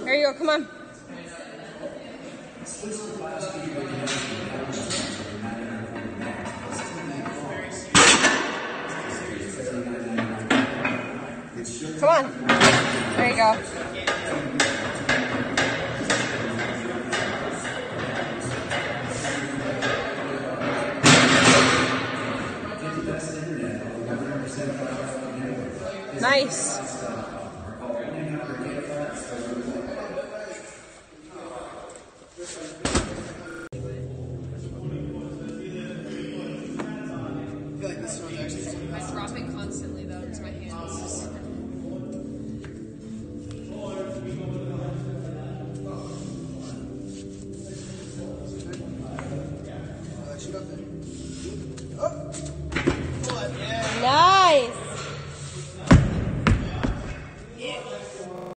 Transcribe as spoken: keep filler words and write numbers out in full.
There you go, come on. Come on. There you go. Nice. I drop it constantly though, because my hands.